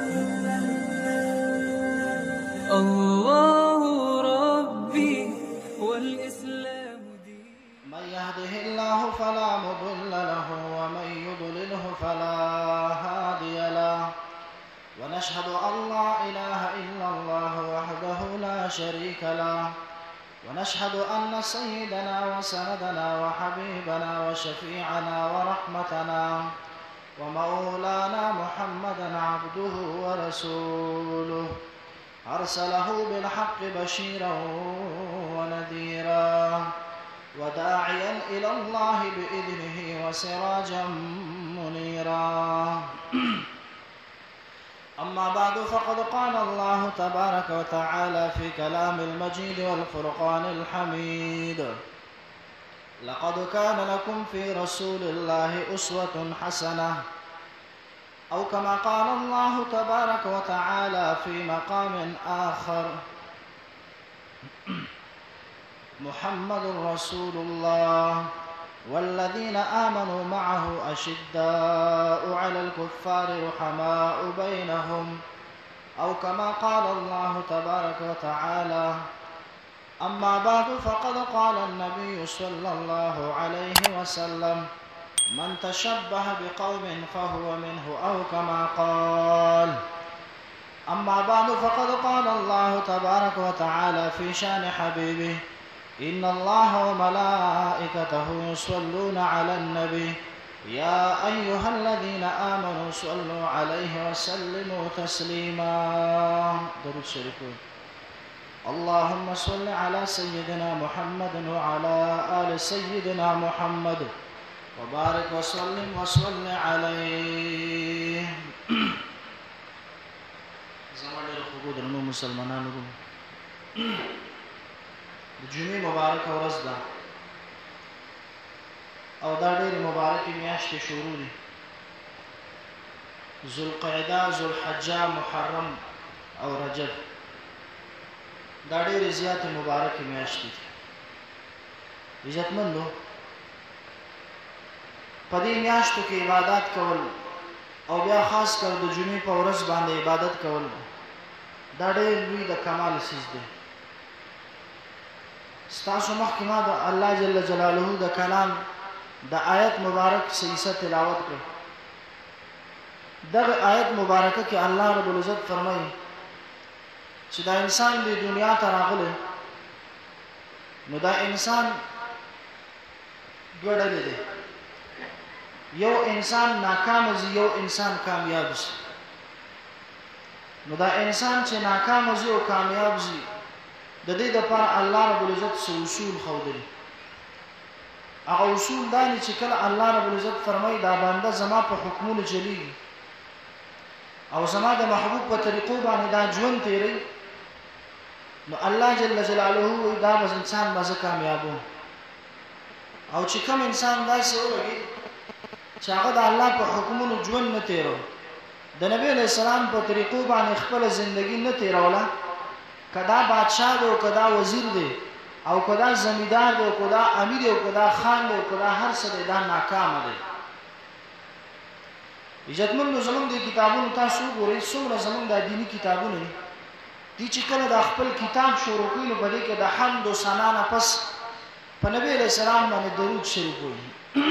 الله ربي والإسلام دين. من يهده الله فلا مضل له ومن يضلله فلا هادي له ونشهد أن لا إله إلا الله وحده لا شريك له ونشهد أن سيدنا وسندنا وحبيبنا وشفيعنا ورحمتنا ومولانا محمدا عبده ورسوله أرسله بالحق بشيرا ونذيرا وداعيا إلى الله بإذنه وسراجا منيرا. أما بعد فقد قال الله تبارك وتعالى في كلام المجيد والفرقان الحميد: لقد كان لكم في رسول الله أسوة حسنة، أو كما قال الله تبارك وتعالى في مقام آخر: محمد رسول الله والذين آمنوا معه أشداء على الكفار رحماء بينهم، أو كما قال الله تبارك وتعالى: أما بعد فقد قال النبي صلى الله عليه وسلم: من تشبه بقوم فهو منه، أو كما قال. أما بعد فقد قال الله تبارك وتعالى في شان حبيبه: إن الله وملائكته يصلون على النبي يا أيها الذين آمنوا صلوا عليه وسلموا تسليما. درود شريف. اللهم صل على سيدنا محمد وعلى آل سيدنا محمد وبارك وسلم وصل عليه. زمان الخبود رنو مسلمانانو د جمعې مبارکه ورځ ده او دا ډېرې مبارکې میاشتې شروع دي: ذوالقعده، ذوالحجه، محرم او رجب. دا ډېرې زیاتې مبارکې میاشتې دي. عزتمندو، په دې میاشتو کې عبادت کول او بیا خاص کر د جمعې په ورځ باندې عبادت کول دا ډېر لوی د کمال څیز دی. ستاسو مخکې ما د الله جل جلاله د کلام د آیت مبارک صحیح تلاوت کړ. دغه آیت مبارکه کې الله رب العزت فرمایي چې دا انسان د دنیا ته راغلی نو دا انسان دوه ډلې دي: یو انسان ناکام زی، یو انسان کامیاب زی. نو دا انسان چې ناکام زی او کامیاب زی د دې لپاره الله رب العزت څه اصول ښودلي. هغه اصول دا دي چې کله الله رب العزت فرمایي دا بنده زما په حکمونو چلیږي او زما د محبوب په طریقو باندې دا ژوند تیروي، نو الله جل جلاله وایي دا به انسان به زه کامیابوم. او چې کوم انسان داسې ولګي چې هغه د الله په حکمونو ژوند نه تیرو، د نبی علیه السلام په طریقو باندې خپله زندگی نه تیروله، کدا بادشاہ دی او کدا وزیر دی او کدا زمیندار دی او کدا امیر دی او کدا خان دی او کدا هر څه دی، دا ناکام دی. عزتمندو، زمونږ د کتابونو تاسو وګورئ څومره زمونږ د دیني کتابونه دي چې کله د خپل کتاب شروع کوي نو په دې کې د حمد و ثنا نه پس په نبی علیه السلام باندې درود شریف وایي.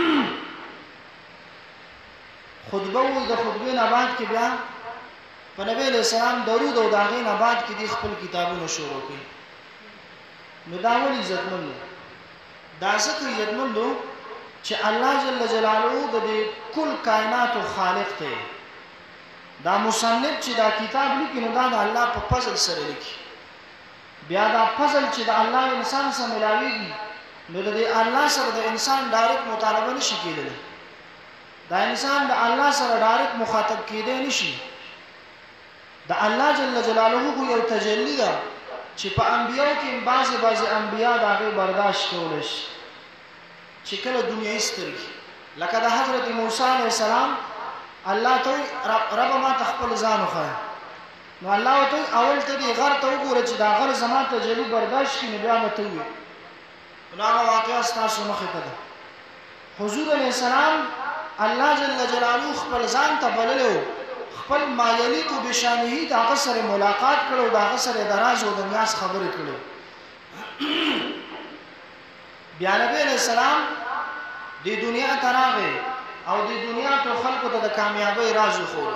خطبه وایي، د خطبې نه بعد کې بیا په نبی علیہ السلام درود او د هغې نه بعد کې دې خپل کتابونه شروع کړي. نو دا ولې عزتمندو؟ دا ځکه عزتمندو چې الله جل جلاله د دې کل کائناتو خالق دی. دا مصنف چې دا کتاب لیکي نو دا د الله په فضل سره لیکي. بیا دا فضل چې د الله انسان سره ملاویږي نو د دې الله سره د انسان ډایرکټ مطالبه نشي کېدلی. دا انسان د الله سره ډایرکټ مخاطب کېدی نشي. د الله جل جلاله یو تجلی ده چې په انبیاء کې بعضې انبیاء د هغې برداشت کولی شي چې کله دنیایي سترګې، لکه د حضرت موسی علیه السلام الله ته رب ما ته خپل ځان وښایه، نو الله ورته اول ته دې غر ته وګوره چې دا غر زما تجلی برداشت کړي نو بیا به ته ووایې. نو هغه واقعه ستاسو مخې ته ده. حضور علیه السلام الله جل جلاله خپل ځان ته بللی و، خپل ما یلیق بشانه دا سره ملاقات کړو دا سره دراز او د نیاز خبرې کړو. بیا نبی علیہ السلام د دنیا تراغه او د دنیا ته خلکو ته د کامیابی راز خو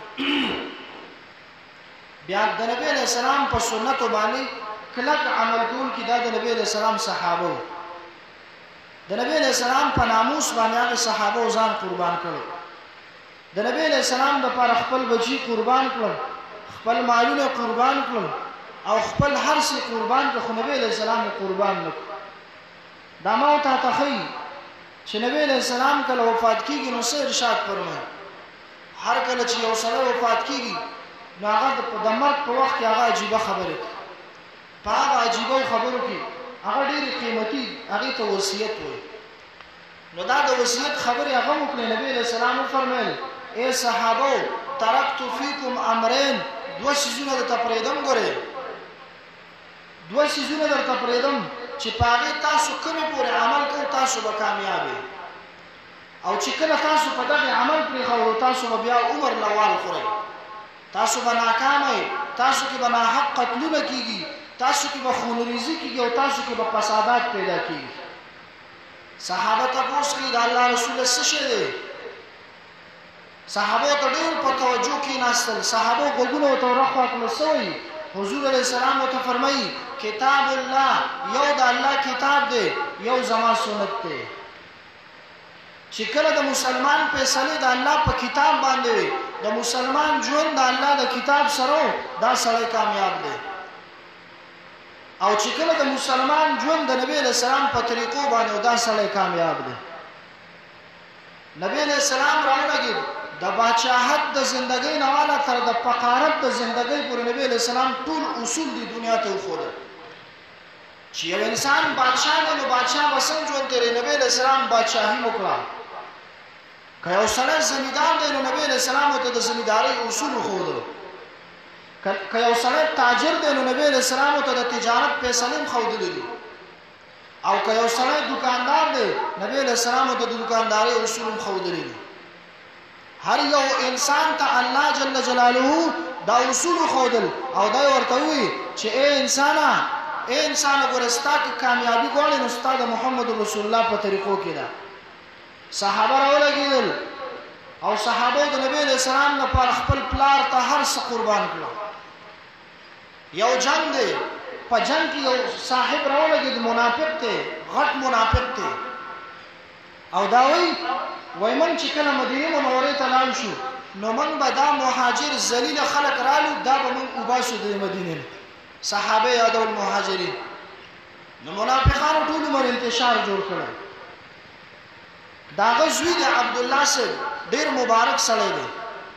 بیا د نبی علیہ السلام په سنت باندې کلک عمل کول کی دا د نبی علیہ السلام صحابه د نبی علیہ السلام په ناموس باندې هغه صحابه ځان قربان کړو. د نبی علیہ السلام د پر خپل بچی قربان کړل، خپل مالونه قربان کړل او خپل هر څه قربان کړ، خو نبی علیہ السلام قربان نکړ. دا ما ته تخی چې نبی علیہ السلام کله وفات کیږي نو څه ارشاد فرمایي، هر کله چې یو سره وفات کیږي نو هغه د مرګ په وخت کې هغه عجیبه خبره په هغه عجیبه خبرو کې هغه ډېر قیمتي هغه ته وصیت وایي. نو دا د وصیت خبره هغه وکړه. نبی علیہ السلام فرمایل اے صحابو ترکت فیکم امرین، دو سيزونه د تپریدم ګوره، دو سيزونه د تپریدم چې پاره تاسو کومه پورې عمل کوئ تاسو به کامیاب او چې کله تاسو په دغه عمل پرې خو تاسو به بیا عمر لوال خورئ، تاسو به ناکام یې، تاسو کې به ناحق قتلونه کیږي، تاسو کې به خونریزي کیږي او تاسو کې به فسادات پیدا کیږي. صحابه تاسو کې د الله رسول څه شي دي؟ صحابه ته ډېر په توجه کې ناستل، صحابه وګونو ته راخوا کول سوی. حضور علیہ السلام ته فرمایي کتاب الله یو د الله کتاب دی، یو زما سنت دی. چې کله د مسلمان فیصله د الله په کتاب باندې د مسلمان ژوند د الله د کتاب سره دا سړی کامیاب دی، او چې کله د مسلمان ژوند د نبی علیہ السلام په طریقو باندې دا سړی کامیاب دی. نبی علیہ السلام راوړل د بادشاہت د زندګۍ نواله تر د فقارت د زندګۍ پر نبی علیہ السلام ټول اصول د دنیا ته وخوړل. چې یو انسان بادشاہ دی نو بادشاہ وسنګ ژوند کوي، نبی علیہ السلام بادشاہي وکړه. که یو سړی زمیندار دی نو نبی علیہ السلام ته د زمینداری اصول وښودل. که یو سړی تاجر دی نو نبی علیہ السلام ته د تجارت فیصله ښودل دي. او که یو سړی دکاندار دی نبی علیہ السلام ته د دکانداری اصول ښودل دي. هر یو انسان ته الله جل جلاله دا اصول خودل او دا ورته وی چې اے انسان ګورستا کې کامیابی غواړي نو استاد محمد رسول الله په طریقو کې دا صحابه راولګیدل او صحابه د نبی علیہ السلام لپاره خپل پلار ته هر څه قربان کړو. یو جنگ دی، په جنگ کې یو صاحب راولګید، منافق دی، غټ منافق دی، او دا وای من چې کله مدینه منوره ته لاړ شو نو من به دا مهاجر ذلیل خلق رالو دا به من وباسو د مدینه. صحابه یادول مهاجرین نو منافقانو ټول مر انتشار جوړ کړل. دا غزوی د عبد الله سره ډیر مبارک سره دی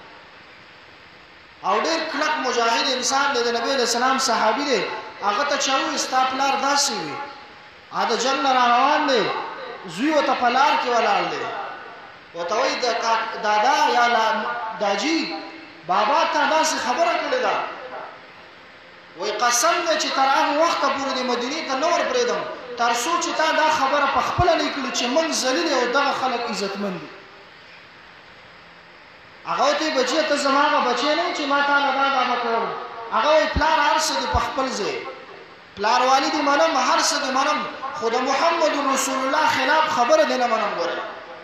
او ډیر کلک مجاهد انسان دی، د نبی علیہ السلام صحابي دی. هغه ته چاوي استاپلار داسي وي اده جن روان دی، زوی وته پلار کې ولال دی، وتوي د دادا یا داجی بابا ته داسې خبره کړې ده، وای قسم دې چې تر هغه وخت پورې د مدینه ته نور پرېدم تر څو چې تا دا خبره په خپل نه کړو چې من ذلیل او دغه خلک عزتمن دي. هغه ته بچی ته زمانه بچی نه چې ما ته لدا دا وکړم، هغه پلار هر څه په خپل ځای، پلار والد منم هر څه دې منم، خو د محمد رسول الله خلاف خبره دې نه منم. ګوره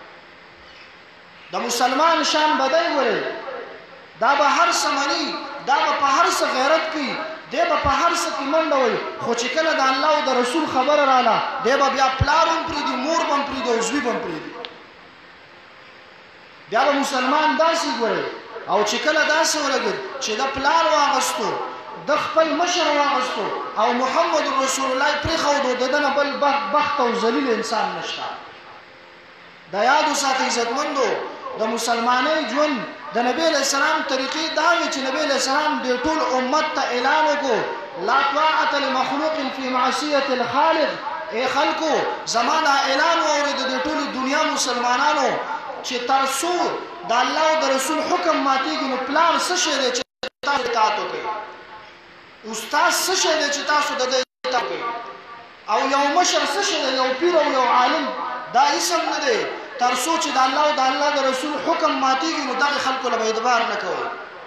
د مسلمان شان بدای وره دا به هر سمنی، دا به په هر څه غیرت کوي، دی به په هر څه کې منډه وي، خو چې کله د الله او د رسول خبره رااله دی به بیا پلار هم پرېږدي، مور به هم پرېږدي او زوی به هم پرېږدي. بیا به مسلمان داسې ګوري او چې کله داسې ولګېد چې د پلار واغستو د خپل مشر واغستو او محمد رسول الله پرېښودو د ده نه بل بخت او ذلیل انسان نشته. د یادو ساتئ عزتمندو، د مسلمانۍ ژوند د نبی علیہ السلام طریقې دا وي چې نبی علیہ السلام د ټول امت ته اعلان وکړو لا طاعة لمخلوق فی معصیة الخالق. اے خلکو زمانہ اعلان واورید د ټول دنیا مسلمانانو چې تر څو د الله او د رسول حکم ماتېږي نو پلار څه شی دی چې تاسو اطاعت وکړئ، استاد څه شی دی چې تاسو د ده اطاعت وکړئ، او یو مشر څه شی دی، یو پیر او یو عالم دا اسم نه دی. تر څو چې د الله او د الله د رسول حکم ماتېږي نو دغه خلکو له اعتبار نه کوي.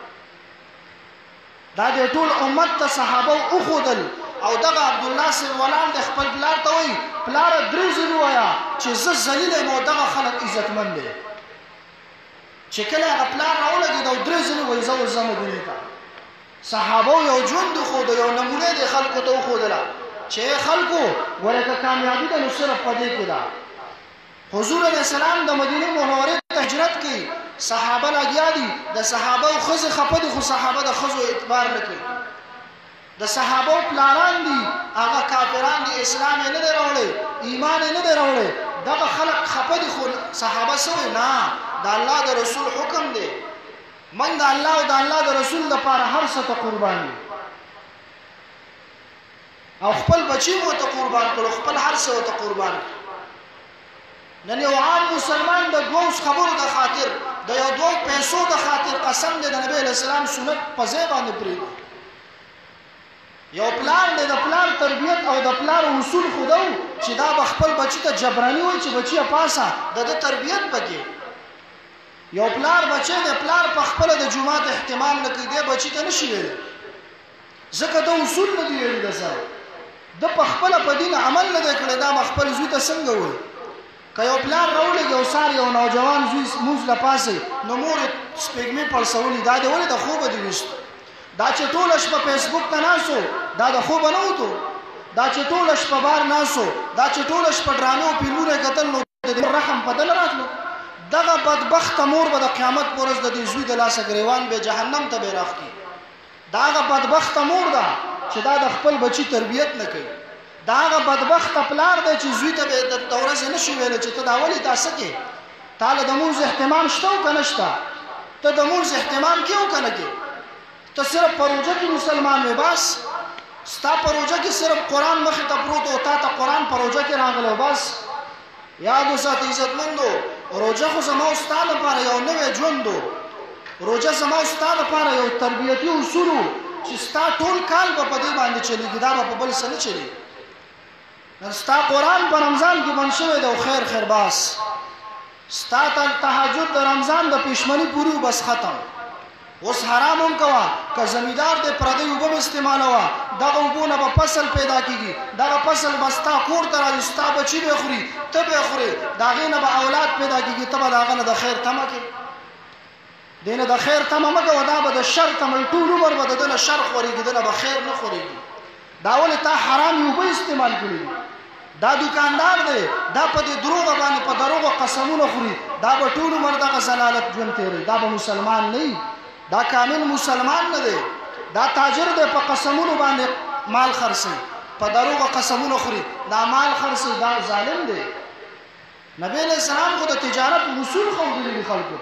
دا د ټول امت ته صحابه او خودل او دغه عبد الله سره ولان د خپل پلار ته وای پلار درې ځله وایا چې زه ذلیل مو دغه خلک عزتمن دي چې کله هغه پلار راولګي دا درې ځله وای زو زمو دي تا صحابه یو ژوند خو د یو نمونه د خلکو ته خودلا چې خلکو ورته کامیابی د صرف پدې کې دا حضور علیہ السلام د مدینه منوره ته هجرت کړي صحابه لګیا دي د صحابه او خزه خپد خو صحابه د خزو اعتبار نکړي د صحابه پلاران دي هغه کافران دي اسلام نه دروړي ایمان نه دروړي دغه خلق خپد خو صحابه سوې نه د الله د رسول حکم دی من د الله او د الله د رسول لپاره هر څه ته قربان دي او خپل بچي مو ته قربان کړو خپل هر څه ته قربان نن یو عام مسلمان د دوه خبرو د خاطر د یو دوه پیسو د خاطر قسم دی د نبی له سلام سنت په ځای باندې پریږدي یو پلان دی د پلان تربیت او د پلان اصول خودو چې دا خپل بچی ته جبرانی وای چې بچی پاسه د تربیت پکې یو پلار بچی د پلار په خپل د جمعات اهتمام نه کوي د بچی ته نشي ویل ځکه د اصول نه دی ویل د سره د په خپل په دین عمل نه کړی دا خپل زوی ته څنګه وای که یو پلار راولګي او سار یو نوجوان زوی موږ لا پاسه نو مور سپېګمې پر سوالي دا دی ولې د خوب دی وست دا چې ټول شپه فیسبوک ته ناسو دا د خوب نه وته دا چې ټول شپه بار ناسو دا چې ټول شپه ډرامو فلمونه کتل نو د رحم په دل راتلو دغه بدبخت مور به د قیامت پر ورځ د دې زوی د لاسه ګریوان به جهنم ته به راخي داغه بدبخت مور ده چې دا د خپل بچی تربیت نه کوي داغه بدبخت پلار دی چې زوی ته د تورز نه شي ویل چې ته دا ولې تاسو کې تعالی د موږ اهتمام شته او کنه شته ته د موږ اهتمام کیو کنه کې ته صرف پروژه کې مسلمان وې بس ستا پروژه کې صرف قران مخ ته پروت او تا ته قران پروژه کې راغلو بس یاد وسات عزتمندو روزه خو زمو استاد لپاره یو نوې ژوندو روزه زمو استاد لپاره یو تربیتی اصول چې ستا ټول کال په دې باندې چلیږي دا په بل څه نه چلی نن ستا قران په رمضان کې منشوي د خیر خیر باس ستا تهجد د رمضان د پښمنی پوری بس ختم اوس حرام هم کوا که زمیدار د پردی وبم استعمالوا دغه وبونه په فصل پیدا کیږي دغه فصل بستا کور تر استا بچی به خوري ته به خوري داغه نه به اولاد پیدا کیږي ته به داغه نه د خیر تمه کی دینه د خیر تمه مګه ودا به د شر تمه ټول عمر به د شر خوريږي دنه به خیر نه خوريږي دا ول ته حرام یو به استعمال کړی دا دکاندار دی دا په دروغ باندې په دروغ قسمونه خوري دا به ټول عمر دغه زلالت ژوند تیری دا به مسلمان نه دا کامل مسلمان نه دی دا تاجر دی په قسمونو باندې مال خرڅي په دروغ قسمونو خوري دا مال خرڅي دا ظالم دی نبی علیہ السلام خو د تجارت اصول خو دي خلکو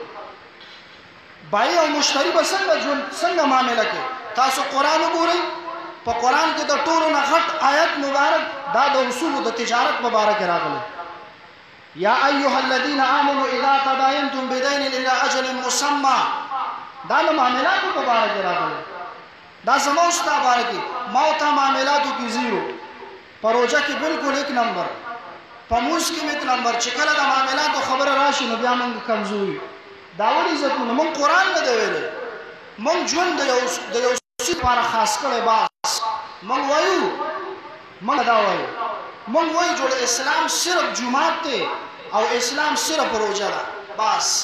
بای او مشتری به څنګه معاملې کوي تاسو قران وګورئ په قران کې د ټولو نه غټ آیت مبارک دا د اصول د تجارت مبارک راغلی یا ایها الذين امنوا اذا تداينتم بدين الى اجل مسمى دا معاملات مبارک راغلی دا زموږ ستاسو مبارکي موته معاملاتو کې زیرو پروژه کې بالکل 1 نمبر پموس کې 1 نمبر چې کله د معاملاتو خبره راشي نو بیا موږ کمزوري دا ولې عزتونه موږ قران نه دی ویل موږ ژوند د یو څه لپاره خاص کړی باس موږ وایو موږ دا وایو موږ وایو چې اسلام صرف جمعه ته او اسلام صرف روزه ده بس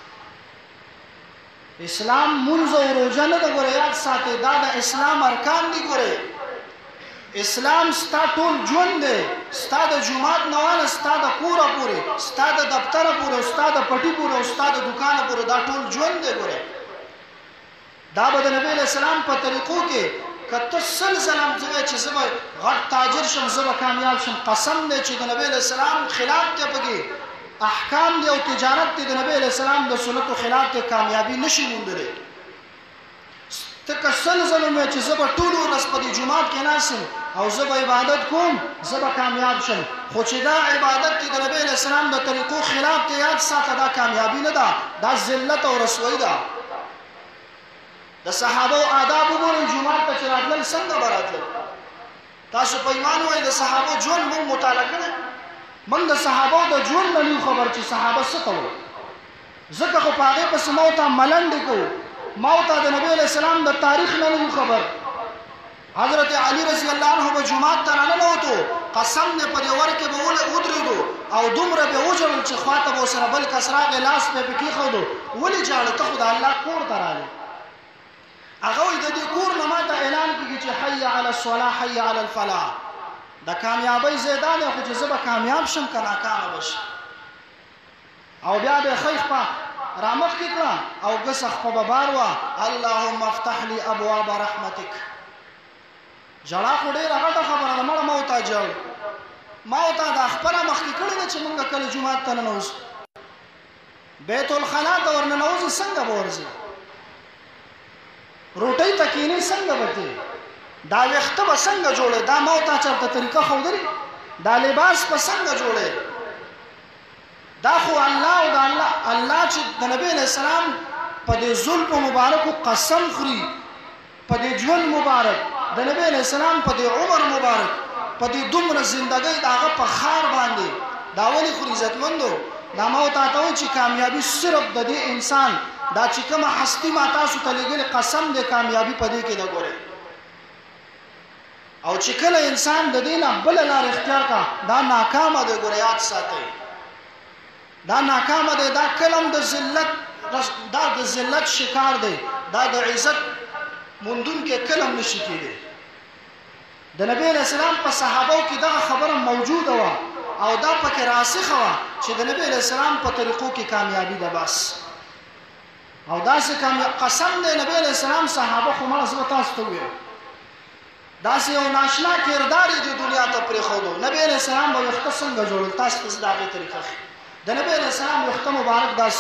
اسلام منځ او روزه نه د ګریات ساتي دا د اسلام ارکان دي ګره اسلام ستا ټول ژوند دی ستا د جمعات نواله ستا د کوره پورې ستا د دفتر پورې ستا د پټي پورې ستا د دکان پورې دا ټول ژوند دی ګره دا به د نبی له سلام په طریقو کې کته سلسله ځای چې زما غټ تاجر شم زما کامیاب شم قسم دې چې د نبی له سلام خلاف ته پګي احکام دی او تجارت دی د نبی علیہ السلام د سنتو خلاف ته کامیابی نشي موندلې تک سلسله مې چې زما ټول ورځ په جمعات کې ناسم او زما عبادت کوم زما کامیاب شم خو چې دا عبادت دی د نبی علیہ السلام د طریقو خلاف ته یاد ساته دا کامیابی نه ده دا ذلت او رسوایی ده د صحابه او آداب وګورئ جمعات ته راتلل څنګه براتل تاسو په ایمان وای د صحابه ژوند مو مطالعه کړئ من د صحابه د ژوند نه خبر چې صحابه څه کوي زکه خو پاغه په سمو ته ملنډ کو ما ته د نبی علیہ السلام د تاریخ نه خبر. حضرت علی رضی الله عنه به جمعات ته نه وته، قسم نه په ور کې به ودرېدو او دومره به وجړل چې خواته به سره بل کسراغ لاس په کې خودو ولې جاړه ته خدای الله کور تراله. هغه د دې کور نه ماته اعلان کیږي چې حي علی الصلاه حي علی الفلاح. د کامیابی زیدان خو چې زه به کامیاب شم که ناکامه بشم. او بیا به خیخ په رامخ کې کړه او ګسخ په ببار وه اللهم افتح لي ابواب رحمتک. جړه خو ډېره غټه خبره ده، مړه ما ورته جړ ما ورته دا خپله مخکې کړې ده چې مونږ کله جومات ته ننوځو. بیت الخلا ته ورننوځي څنګه به ورځي؟ روټۍ ته کښېنې څنګه به تی؟ دا ویښته به څنګه جوړې؟ دا ما ورته چېرته طریقه ښودلې؟ دا لباس به څنګه جوړې؟ دا خو الله او د الله چې د نبی علیہ السلام په دې زلفو مبارکو قسم خوري، په دې ژوند مبارک د نبی علیہ السلام په دې عمر مبارک په دې دومره زندګۍ د هغه په خار باندې دا ولې خوري عزتمندو؟ دا ما ورته ته وایي چې کامیابي صرف د دې انسان دا چې کومه هستي ما تاسو ته لېږلې قسم دی کامیابي په دې کې ده. ګورئ او چې کله انسان د دې نه بله لار اختیار کا دا ناکامه دی. ګوره یاد ساتئ دا ناکامه دی، دا کلم د ذلت دا د ذلت شکار دی، دا د عزت موندونکی کلم نشي کېدی. د نبی علیہ السلام په صحابو کې دغه خبره موجوده وه او دا پکې راسخه وه چې د نبی علیہ السلام په طریقو کې کامیابي ده بس. او داسې قسم دی نبی علیہ السلام صحابه خو مړه زه به تاسو ته وویم داسې یو ناشنا کردار یې د دنیا ته پرېښودو. نبی علیہ السلام به ویښته څنګه جوړل؟ تاسو ته زه د هغې طریقه ښیم. د نبی علیہ السلام ویښته مبارک دا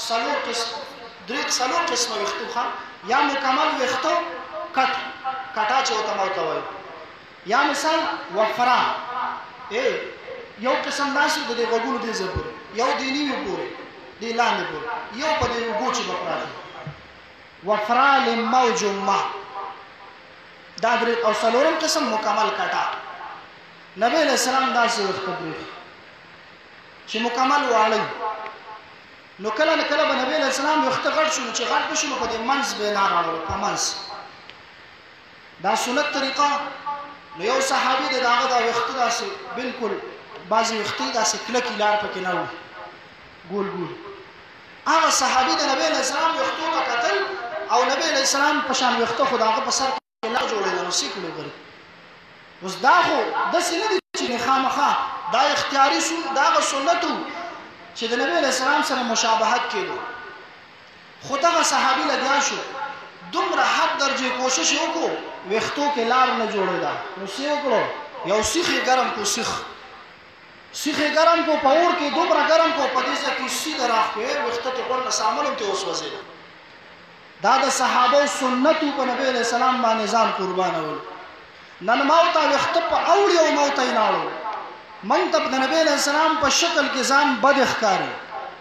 څلور قسمه ویښته ښه یا مکمل ویښته کټا چې ورته ما ورته وایو، یا مثال وفرا یو قسم داسې د دې غوږونو دې ځای پورې، یو دې نیمې پورې دې لاندې پورې، یو په دې اوږو چې به پراته وفرا لموجمه دا درې، او څلورم قسم مکمل کټا. نبی علیہ السلام داسې ویښته پرېښي چې مکمل واړی. نو کله نه کله به نبی علیہ السلام ویښته غټ شو، چې غټ شو نو په دې منځ به یې لار اړوله، په منځ دا سنت طریقه. نو یو صحابي دی د هغه دا ویښته داسې بلکل بعضې ویښتې داسې کلکې لار پکې نه وي ګول ګول. هغه صحابي د نبی علیہ السلام ویښتو ته کتل او نبی علیہ السلام په شان ویښته خو د هغه په سر کې لار جوړېده نو څه کړو غري. اوس دا خو داسې نه دي چې خامخا دا اختیاري دا هغه سنت و چې د نبی علیہ السلام سره مشابهت کېدو. خو دغه صحابي لګیا شو دومره حد درجې کوشش یې وکړو ویښتو کې لار نه جوړېده. نو څه یې وکړو؟ یو سیخ یې ګرم کړو، سیخ یې ګرم کړو، په اور کې دومره ګرم کړو په دې ځای کې سیده راښکې ویښته ته غوړ نه سامان هم ترې وسوځېده. دا د صحابو سنت و، په نبی علیہ السلام باندې ځان قربانول. نن ما ورته ویښته په اوړي او ما ورته یې ناړو. موږ ته د نبی علیہ السلام په شکل کې ځان بد ښکاري.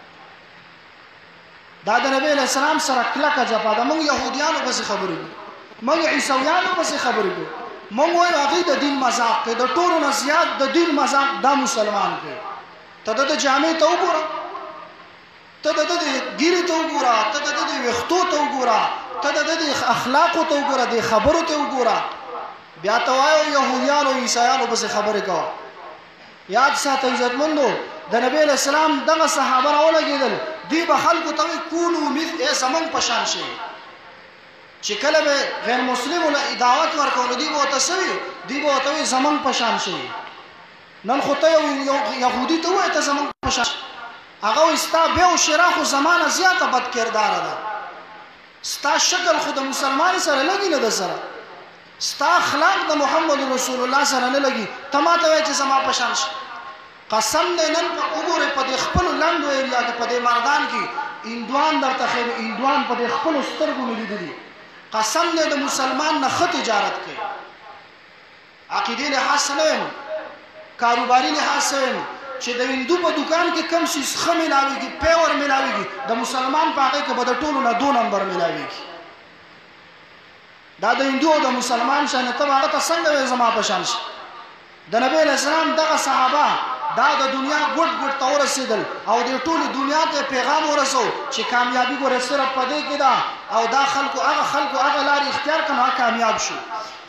دا د نبی علیہ السلام سره کلکه جفا ده. موږ یهودیانو پسې خبرې کوو، موږ عیسویانو پسې خبرې کوو، موږ وایو هغوی د دین مذاق کوي. د ټولو نه زیات د دین مذاق دا مسلمان کوي. ته د جامې ته وګوره، ته د ګیرې ته وګوره، ته د ویښتو ته وګوره، ته د اخلاقو ته وګوره، د خبرو ته وګوره، بیا ته وایو یهودیانو عیسایانو پسې خبرې کوه. یاد ساته عزتمندو د نبی علیہ السلام دغه صحابه راولګېدل، دوی به خلکو ته وایي کونو زمونږ په شان شئ. چې کله به غیر مسلمو له دعوت ورکوو نو دوی به ورته څه وي؟ دوی به ورته وایي زمونږ په شان شئ. نن خو ته یو یهودي ته ووایې ته زمونږ په شان، هغه وایي ستا بیا و شرا خو زمانه زیاته بد کرداره ده، ستا شکل خو د مسلمان سره لګي نه ده سره، ستا اخلاق د محمد رسول الله سره نه لګي، ته ما ته وایې چې زما په شان شي. قسم دی نن وګورئ په دې خپلو لنډو ایریا کې په دې مردان کې هندوان درته ښیم، هندوان په دې خپلو سترګو مې لیدلي. قسم دی د مسلمان نه ښه تجارت کوي، عقیدې لحاظ سره یم، کاروباري لحاظ سره یم، چې د هندو په دکان کې کم څیز ښه میلاوېږي، پیور میلاوېږي، د مسلمان په هغې کې به د ټولو نه 2 نمبر میلاوېږي. دا د هندو او د مسلمان شان ته هغه ته څنګه وایې زما په شان شي؟ د نبی علیہ السلام دغه صحابه دا د دنیا ګوټ ګوټ ته ورسېدل او د ټولې دنیا ته پیغام ورسو چې کامیابي ګوره صرف په دې کې ده او دا خلکو هغه لارې اختیار کړه کامیاب شو.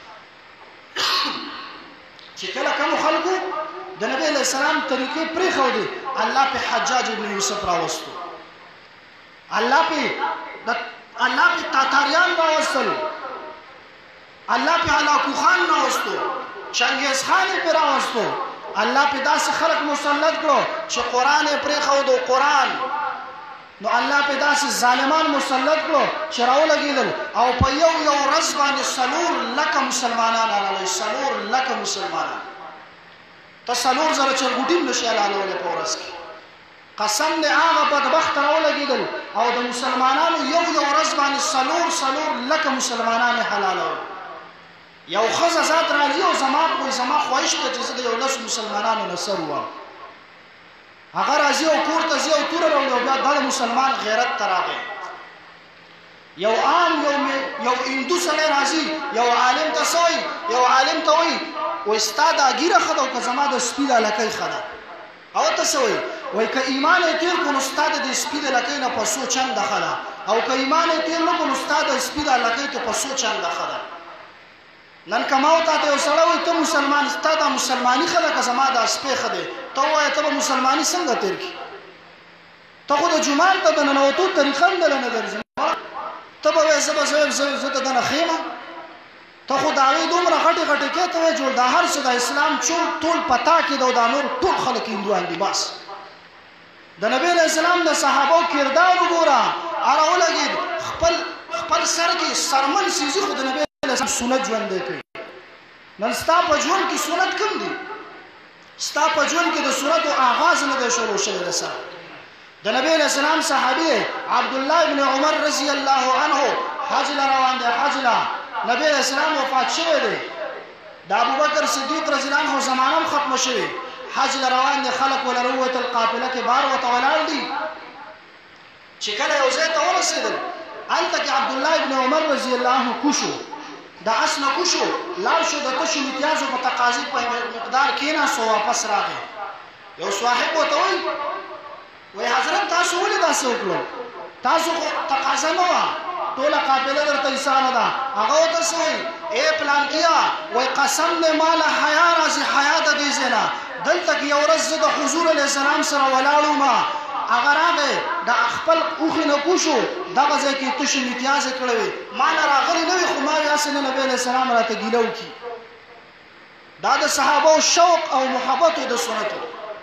چې کله کوم خلکو د نبی علیہ السلام طریقې پرېښودې الله په حجاج ابن یوسف راوستو، الله په تاتاریان راوستل، الله په هلاکو خان راوستو، چنګیز خان یې راوستو، الله په داسې خلک مسلط کړو چې قرآن یې پرېښودو قرآن، نو الله په داسې ظالمان مسلط کړو چې راولګېدل او په یو ورځ باندې 4 لکه مسلمانان راغلل. 4 لکه مسلمانان ته 4 زره چرګوټیم نشي حلالولی په ورځ کې. قسم دې هغه بدبخت راولګېدل او د مسلمانانو یو ورځ باندې 4 لکه مسلمانان حلالول. یو ښځه ذات راځي او زما خواهش ده چې زه د 11 مسلمانانو نه سر ووم. هغه راځي او کور ته ځي او توره راوړي او بیا دا د مسلمان غیرت ته راغی. یو عام یو هندو سړی راځي یو عالم ته څه وایي، یو عالم ته وایي وایي ستا دا ږیره ښه ده او که زما د سپي دا لکۍ ښه ده. او ته څه وایي؟ وایي که ایمان یې تېر کړو نو ستا د دې سپي د لکۍ نه په 100 چنده ښه ده، او که ایمان یې تېر نه کړو نو ستا د سپي د لکۍ ته په 100 چنده ښه ده. نن کماو تا ته یو سړی وایي ته مسلمان، ستا دا مسلماني ښه ده که زما دا سپی ښه دی، ته ووایه ته به مسلماني څنګه تېر کړي؟ ته خو د جومات ته د ننوتو طریقه هم دله نه درځي، ته به وایې زه د دنه ښیمه، ته خو د هغې دومره غټې کې ته وایې جوړ دا هر څه د اسلام ټول پتا کې ده او دا نور ټول خلک هندوان دي. بس د نبی علیہ السلام د صحابو کردار وګوره، هغه ولګېد خپل سر کې سرمن سیزي خو د نبی علیہ السلام سنت ژوندی کوي. نن ستا په ژوند کې سنت کوم دي؟ ستا په ژوند کې د سنتو آغاز نه دی شروع شوی د سره. د نبی علیہ السلام صحابي عبدالله ابن عمر رضی الله عنه حج له روان دی، حج له نبی علیہ السلام وفات شوی دی، د ابوبکر صدیق رضی الله عنه زمانه هم ختمه شوې، حج له روان دی، خلک ولره ووتل، قافله کې بار ورته ولاړ دي. چې کله یو ځای ته ورسېدل هلته کې عبدالله ابن عمر رضی الله عنه کوشو، د اس نه کوشو، لاړ شو د تشو امتیازو په تقاضي په مقدار کېناست او واپس راغی. یو صاحب ورته وایي وایي حضرت تاسو ولې داسې وکړل؟ تاسو خو تقاضا نه وه، ټوله قافله درته حسانه ده. هغه ورته څه وایي؟ ای پلانکیا وایي قسم دی ماله حیا راځي، حیا د دې ځای نه. دلته کې یو ورځ زه د حضور علیه السلام سره ولاړ وم، هغه راغی د خپل اوښې نه کوشو، دغه ځای کې تشې امتیازې کړې وې، ما نه راغلې نه وي خو ما وې هسې نه نبی علیه السلام راته ګیله وکړي. دا د صحابو شوق او محبت د سنتو.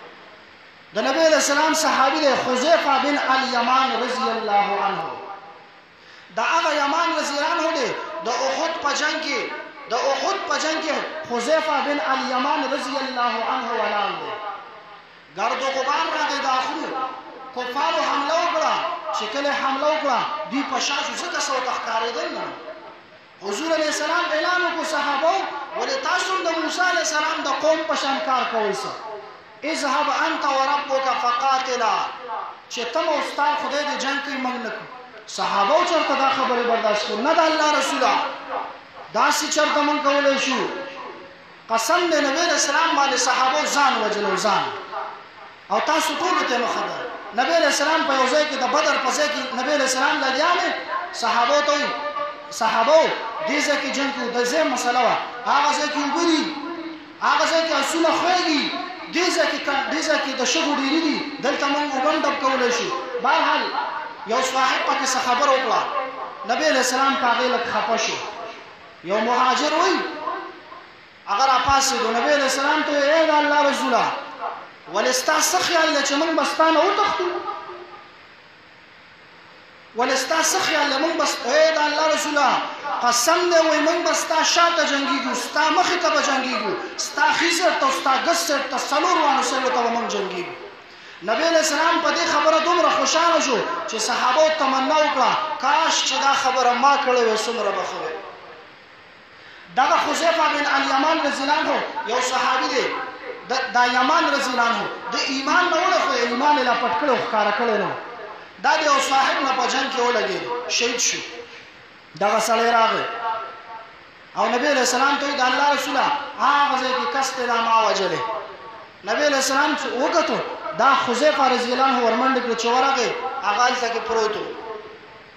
د نبی علیہ السلام صحابي دی حذیفه بن الیمان رضی الله عنه. دا هغه یمان رضی الله عنه دی د احد په جنگ کې حذیفه بن الیمان رضی الله عنه ولاړ دی. گرد و غبار راغی د اخرو کفارو حمله وکړه، چې کله حمله وکړه دوی په شاته ځکه څه ورته ښکارېدل نه. حضور علیه السلام اعلان وکړو صحابو ولې تاسو د موسی علیه السلام د قوم په شان کار کوئ؟ اذهب انت وربك فقاتلا، چې تم او ستا خدای د جنگ کوي موږ نه کوو. صحابو چېرته دا خبرې برداشت کړو؟ نه د الله رسوله داسې چېرته موږ کولی شو؟ قسم دی نبی علیه السلام باندې صحابو ځان وجلو ځان، او تاسو ټولو ته مخه ده. نبی علیہ السلام په یو ځای کې د بدر په ځای کې نبی علیہ السلام لګیا دی، صحابو ته وایي صحابو دې ځای کې جنګ کوو، د ځای مسله وه، هغه ځای کې اوبه دي، هغه ځای کې اسونه خوږي، دې ځای کې د شګو ډېرې دي، دلته موږ اوبه هم ډب کولی شو. بهرحال یو صاحب پکې څه خبره وکړه، نبی علیہ السلام په هغې لږ خفه شو. یو مهاجر وایي هغه راپاڅېدو، نبی علیہ السلام ته وایي ای د الله رسوله ولې ستا څه خیال دی چې موږ به ستا نه وتښتو؟ ولې ستا څه خیال دی موږ به ای د الله رسوله قسم دی وایي موږ به ستا شاته جنګېږو، ستا مخې ته به جنګېږو، ستا ښي سیټ ته ستا ګس سیټ ته 4 وانو سلو ته به موږ جنګېږو. نبی علیہ السلام په دې خبره دومره خوشحاله شو چې صحابو تمنا وکړه کاش چې دا خبره ما کړې وای څومره به ښه وی. دغه حذیفه بن الیمان رضی الله عنه یو صحابي دی، دا یمان رضی الله عنه د ایمان نه وړه خو ایمان یې لا پټ کړی او ښکاره کړی نه، دا د یو صاحب نه په جنګ کې ولګېد، شهید شو. دغه سړی راغی او نبی علیہ السلام ته وایي د الله رسوله هغه ځای کې کس دی دا ما وجلی. نبی علیہ السلام وکتو دا حذیفه رضی الله عنه ورمنډې کړه چې ورغی هغه هلته کې پروت و،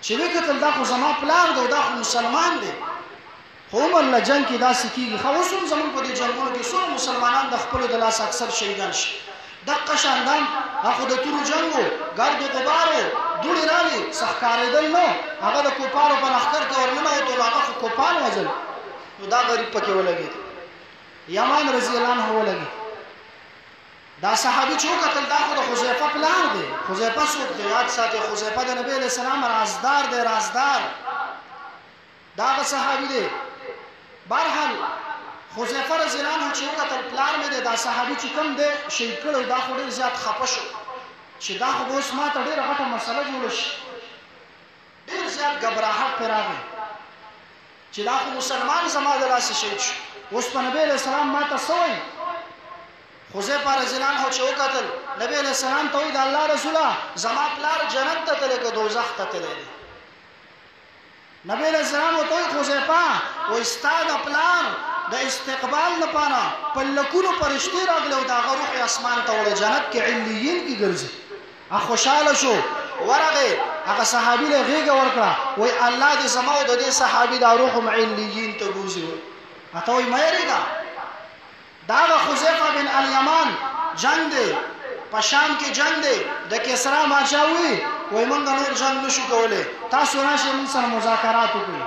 چې وکتل دا خو زما پلار دی دا خو مسلمان دی خو عمر له جنګ کې داسې کېږي خو اوس هم زموږ په دې جنګونو کې څومره مسلمانان د خپلو د لاس اکثر شهیدان شي دقه شاندان هغه د تورو جنګ و ګرد و غبار و دوړې رالې څه ښکارېدل نو هغه د کوپانو په لښکر کې ورننوتلو هغه خو کوپان وژل نو دا غریب پکې ولګېد یمان رضی الله عنه ولګېد دا صحابي چې وکتل دا خو د حذیفه پلار دی حذیفه څوک دی یاد ساتئ حذیفه د نبی علیه السلام رازدار دی رازدار دا هغه صحابي دی بهرحال حذیفه رضی الله عنه چې وکتل پلار مې دی دا صحابي چې کوم دی شهید کړی دا خو ډېر زیات خفه شو چې دا خو به اوس ما ته ډېره غټه مسله جوړه شي ډېر زیات ګبراهټ پرې راغی چې دا خو مسلمان زما د لاسه شهید شو اوس په نبی علیه السلام ما ته څه وایي حذیفه رضی الله عنه چې وکتل نبی علیه السلام ته وایي د الله رسوله زما پلار جنت ته تللی که دوزخ ته تللی دی نبی علیه السلام ورته وایي حذیفه وایي ستا د پلار د استقبال لپاره په لکونو فرشتې راغلي او د هغه روح یې اسمان ته وړی جنت کې علیین کې ګرځي خوشحاله شو ورغې هغه صحابي له غېږه ورکړه وایي الله دې زما او د دې صحابي دا روح هم علیین ته بوځي اته وایي مه یېرېږه دا د حذیفه بن الیمان جنگ دی په شام کې جنگ دی د کسرا بادشاه وایي وایي موږ نور جنگ نشو کولی تاسو راشئ موږ سره مذاکرات وکړئ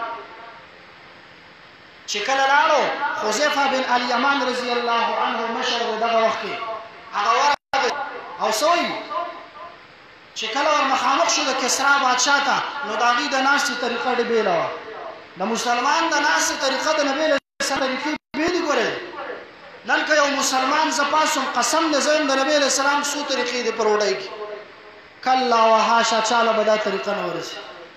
چې کله لاړو حذیفه بن الیمان رضی الله عنه مشر و دغه وخت کې هغه ورغی او څه وایي چې کله ور مخامخ شو د کسرا بادشاه ته نو د هغې د ناستې طریقه ډېر بېله وه د مسلمان د ناستې طریقه د نبي علیه السلام طریقې بېلې ګورئ نن که یو مسلمان زه پاسم قسم دې زه یم د نبي علیه السلام څو طریقې دي په روډۍ کې کله وهاشا چاله به دا طریقه نه ورسي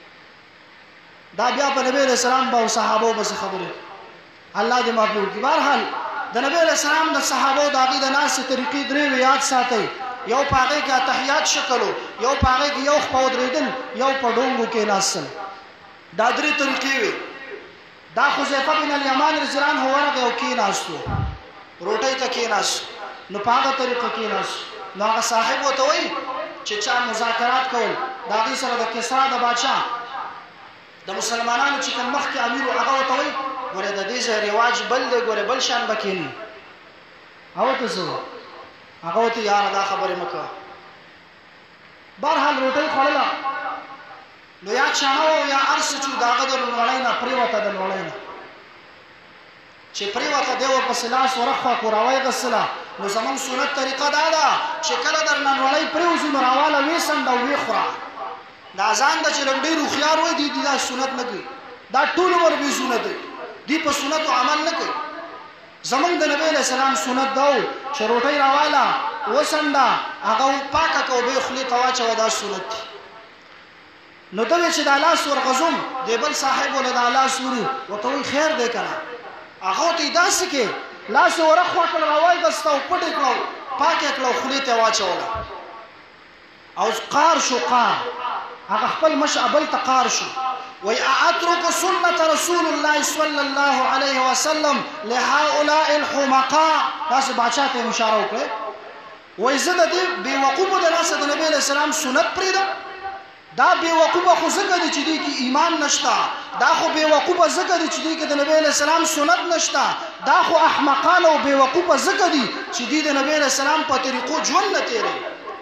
دا بیا په نبي علیه السلام به او صحابو به څه خبرې الله دې معاف وکړي بهرحال د نبي علیه السلام د صحابو د هغې د ناستې طریقې درې وې یاد ساتئ یو په هغې کې اتحیات شکل و یو په هغې کې یو خوا ودرېدل یو په ډونګو کې ناستل دا درې طریقې وې دا حذیفه بن الیمان رضی الله عنه ورغی او کېناستو روټۍ ته کېناست نو په هغه طریقه کېناست نو هغه صاحب ورته وایي چې چا مذاکرات کول د هغې سره د کسرا د بادشاه د مسلمانانو چې کوم مخکې امیر و هغه ورته وایي ګورې د دې ځای رواج بل دی ګورې بل شان به کېني هغه ته څه هغه ورته یاره دا خبرې مه کوه بهرحال روټۍ خوړله نو یا چاڼه و یا هر څه چې د هغه د لومړۍ نه پرېوته د لومړۍ نه چې پرېوته دی ورپسې لاس ورخوا کړو راویې نو زمونږ سنت طریقه دا ده چې کله درنه لوړۍ پرېوځي نو راواله ویې څنډه او ویې خوره دا ځان ده چې لږ ډېر هوښیار وایي دوی دا سنت نه کوي دا ټول عمر بې سنت دی دوی په سنتو عمل نه کوي زمونږ د نبی علیه السلام سنت دا و چې روټۍ راواله وڅنډه هغه پاکه که او بیا یې خولې ته واچوه دا سنت دی نو ته وایې چې دا لاس ورغځوم دی بل صاحب وله دا لاس وري ورته وایي خیر دی که نه هغه ته یې داسې کې لاس یې ورخوا کړه راوایګسته او پټ یې کړه پاک یې کړه او خولې ته یې واچوله او قار شو قار هغه خپل مشع بل ته قار شو وی اترك سنة رسول الله صلى الله عليه وسلم لهؤلاء الحمقاء تاسو بادشاہ ته اشاره وکړه وی زه د دې بېوقوفو د لاسه د نبی علیه السلام سنت پرېږدم دا بېوقوفه خو ځکه دی چې دوی کې ایمان نشته دا خو بېوقوفه ځکه دی چې دوی کې د نبی علیه السلام سنت نشته دا خو احمقان او بېوقوفه ځکه دي چې دوی د نبی علیه السلام په طریقو ژوند نه تېروي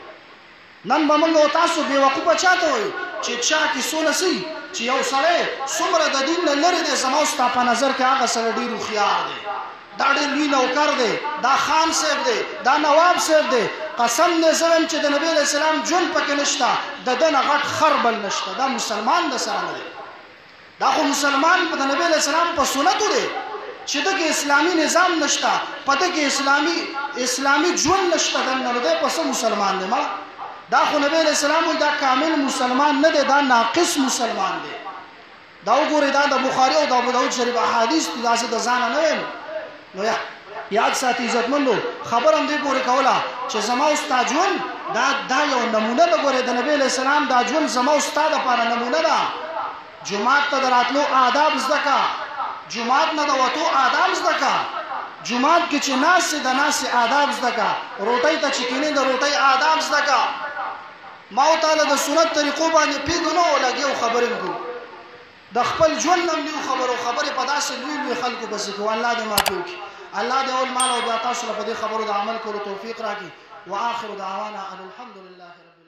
نن به موږ او تاسو بېوقوفه چا ته وایو چې چا کې سوله سي چې یو سړی څومره د دین نه لرې دی زما ستا په نظر کې هغه سره ډېر هوښیار دی دا ډېر لوی نوکر دی دا خان صاحب دی دا نواب صاحب دی قسم دې زه وایم چې د نبی علیه السلام ژوند پکې نشته د ده نه غټ خر بل نشته دا مسلمان د سره نه دی دا خو مسلمان په د نبی علیه السلام په سنتو دی چې دغه اسلامي نظام نشته په دغه اسلامي ژوند نشته دننه نو دی په څه مسلمان دی مړه دا خو نبی علیہ السلام دا کامل مسلمان نه دی دا ناقص مسلمان دی دا وګورئ دا د بخاري او د ابو داود شریف احادیث دي داسې د ځانه نه ویم نو یاد ساتي عزتمندو خبر هم دې پورې کوله چې زما او ستا ژوند دا یو نمونه ده ګورئ د نبی علیہ السلام دا ژوند زما او ستا دپاره نمونه ده جومات ته د راتلو آداب زده که جومات نه د وتو آداب زده که جومات کې چې ناست د ناستې آداب زده که روټۍ ته چې کینې د روټۍ آداب زده که ما او تعالی د سنت طریقو باندې پیګنو ولګیو خبرې کو د خپل ژوند نم نیو خبرې په داسې لوی خلکو بس کو الله دې معاف وکړي الله دې اول مال او بیا تاسو په دې خبرو د عمل کولو توفیق راکړي واخر دعوانا ان الحمد لله رب